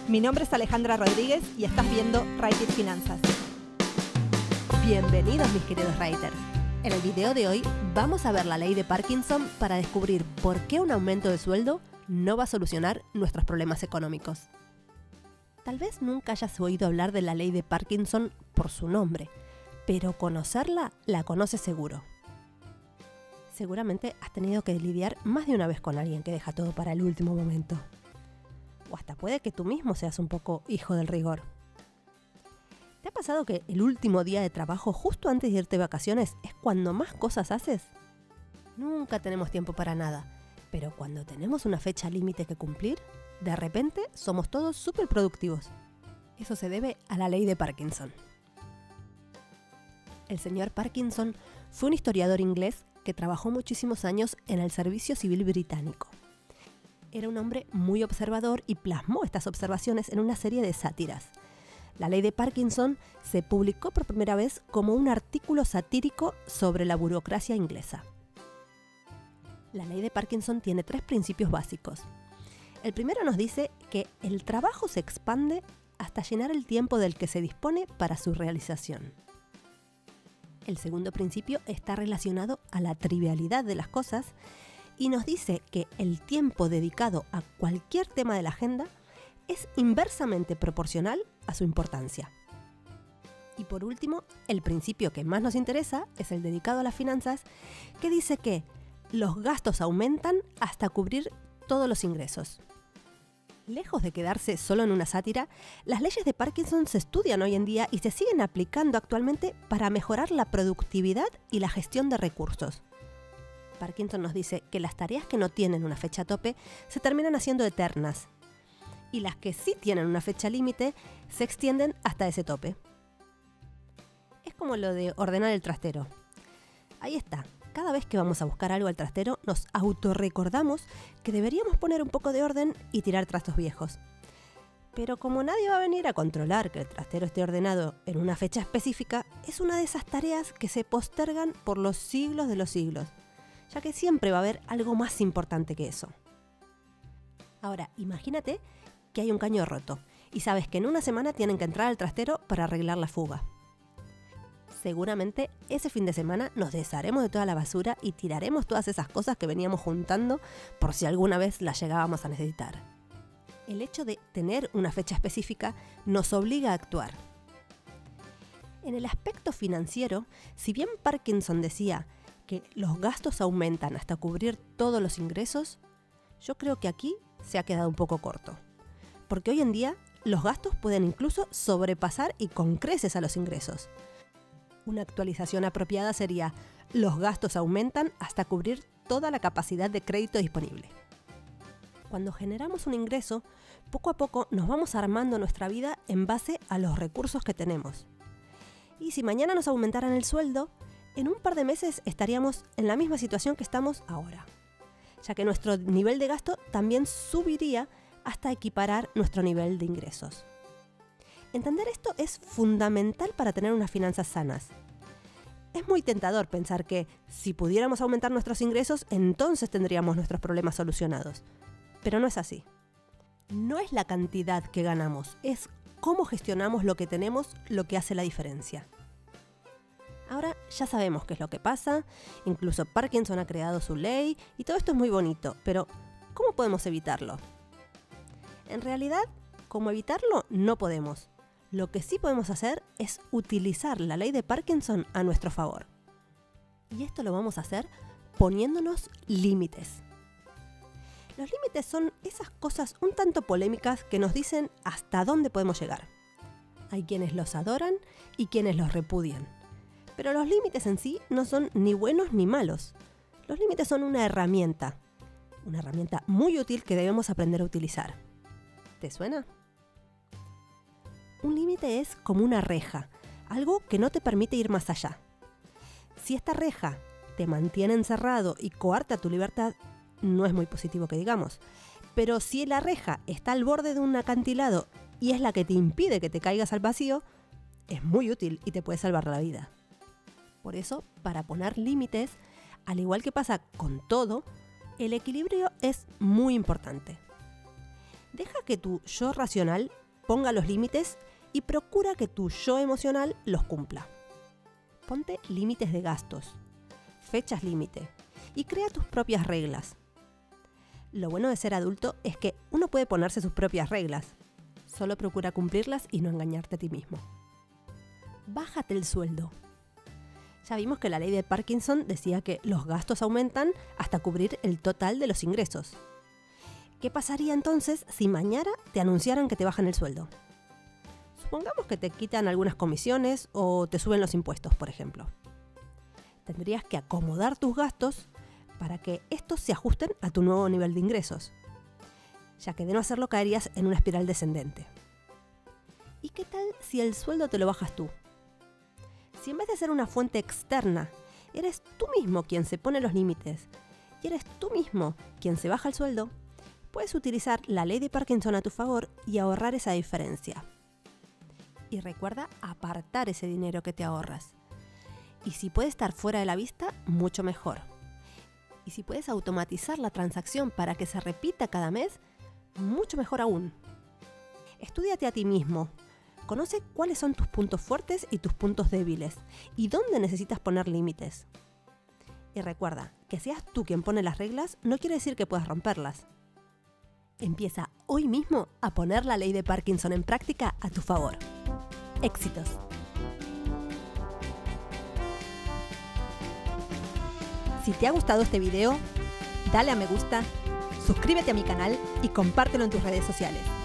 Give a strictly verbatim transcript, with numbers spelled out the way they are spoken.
Mi nombre es Alejandra Rodríguez y estás viendo Write It Finanzas. Bienvenidos mis queridos writers. En el video de hoy vamos a ver la ley de Parkinson para descubrir por qué un aumento de sueldo no va a solucionar nuestros problemas económicos. Tal vez nunca hayas oído hablar de la ley de Parkinson por su nombre, pero conocerla la conoces seguro. Seguramente has tenido que lidiar más de una vez con alguien que deja todo para el último momento. O hasta puede que tú mismo seas un poco hijo del rigor. ¿Te ha pasado que el último día de trabajo, justo antes de irte de vacaciones, es cuando más cosas haces? Nunca tenemos tiempo para nada, pero cuando tenemos una fecha límite que cumplir, de repente somos todos súper productivos. Eso se debe a la ley de Parkinson. El señor Parkinson fue un historiador inglés que trabajó muchísimos años en el Servicio Civil Británico. Era un hombre muy observador y plasmó estas observaciones en una serie de sátiras. La ley de Parkinson se publicó por primera vez como un artículo satírico sobre la burocracia inglesa. La ley de Parkinson tiene tres principios básicos. El primero nos dice que el trabajo se expande hasta llenar el tiempo del que se dispone para su realización. El segundo principio está relacionado a la trivialidad de las cosas y nos dice que el tiempo dedicado a cualquier tema de la agenda es inversamente proporcional a su importancia. Y por último, el principio que más nos interesa es el dedicado a las finanzas, que dice que los gastos aumentan hasta cubrir todos los ingresos. Lejos de quedarse solo en una sátira, las leyes de Parkinson se estudian hoy en día y se siguen aplicando actualmente para mejorar la productividad y la gestión de recursos. Parkinson nos dice que las tareas que no tienen una fecha tope se terminan haciendo eternas y las que sí tienen una fecha límite se extienden hasta ese tope. Es como lo de ordenar el trastero. Ahí está. Cada vez que vamos a buscar algo al trastero, nos autorrecordamos que deberíamos poner un poco de orden y tirar trastos viejos. Pero como nadie va a venir a controlar que el trastero esté ordenado en una fecha específica, es una de esas tareas que se postergan por los siglos de los siglos, ya que siempre va a haber algo más importante que eso. Ahora, imagínate que hay un caño roto y sabes que en una semana tienen que entrar al trastero para arreglar la fuga. Seguramente ese fin de semana nos desharemos de toda la basura y tiraremos todas esas cosas que veníamos juntando por si alguna vez las llegábamos a necesitar. El hecho de tener una fecha específica nos obliga a actuar. En el aspecto financiero, si bien Parkinson decía que los gastos aumentan hasta cubrir todos los ingresos, yo creo que aquí se ha quedado un poco corto. Porque hoy en día los gastos pueden incluso sobrepasar y con creces a los ingresos. Una actualización apropiada sería: los gastos aumentan hasta cubrir toda la capacidad de crédito disponible. Cuando generamos un ingreso, poco a poco nos vamos armando nuestra vida en base a los recursos que tenemos. Y si mañana nos aumentaran el sueldo, en un par de meses estaríamos en la misma situación que estamos ahora, ya que nuestro nivel de gasto también subiría hasta equiparar nuestro nivel de ingresos. Entender esto es fundamental para tener unas finanzas sanas. Es muy tentador pensar que si pudiéramos aumentar nuestros ingresos, entonces tendríamos nuestros problemas solucionados. Pero no es así. No es la cantidad que ganamos, es cómo gestionamos lo que tenemos lo que hace la diferencia. Ahora ya sabemos qué es lo que pasa, incluso Parkinson ha creado su ley y todo esto es muy bonito, pero ¿cómo podemos evitarlo? En realidad, ¿cómo evitarlo? No podemos. Lo que sí podemos hacer es utilizar la ley de Parkinson a nuestro favor. Y esto lo vamos a hacer poniéndonos límites. Los límites son esas cosas un tanto polémicas que nos dicen hasta dónde podemos llegar. Hay quienes los adoran y quienes los repudian. Pero los límites en sí no son ni buenos ni malos. Los límites son una herramienta. Una herramienta muy útil que debemos aprender a utilizar. ¿Te suena? Un límite es como una reja, algo que no te permite ir más allá. Si esta reja te mantiene encerrado y coarta tu libertad, no es muy positivo que digamos. Pero si la reja está al borde de un acantilado y es la que te impide que te caigas al vacío, es muy útil y te puede salvar la vida. Por eso, para poner límites, al igual que pasa con todo, el equilibrio es muy importante. Deja que tu yo racional ponga los límites y procura que tu yo emocional los cumpla. Ponte límites de gastos, fechas límite y crea tus propias reglas. Lo bueno de ser adulto es que uno puede ponerse sus propias reglas. Solo procura cumplirlas y no engañarte a ti mismo. Bájate el sueldo. Ya vimos que la ley de Parkinson decía que los gastos aumentan hasta cubrir el total de los ingresos. ¿Qué pasaría entonces si mañana te anunciaran que te bajan el sueldo? Supongamos que te quitan algunas comisiones o te suben los impuestos, por ejemplo. Tendrías que acomodar tus gastos para que estos se ajusten a tu nuevo nivel de ingresos, ya que de no hacerlo caerías en una espiral descendente. ¿Y qué tal si el sueldo te lo bajas tú? Si en vez de ser una fuente externa, eres tú mismo quien se pone los límites y eres tú mismo quien se baja el sueldo, puedes utilizar la ley de Parkinson a tu favor y ahorrar esa diferencia. Y recuerda apartar ese dinero que te ahorras. Y si puede estar fuera de la vista, mucho mejor. Y si puedes automatizar la transacción para que se repita cada mes, mucho mejor aún. Estúdiate a ti mismo. Conoce cuáles son tus puntos fuertes y tus puntos débiles y dónde necesitas poner límites. Y recuerda, que seas tú quien pone las reglas no quiere decir que puedas romperlas. Empieza hoy mismo a poner la ley de Parkinson en práctica a tu favor. Éxitos. Si te ha gustado este video, dale a me gusta, suscríbete a mi canal y compártelo en tus redes sociales.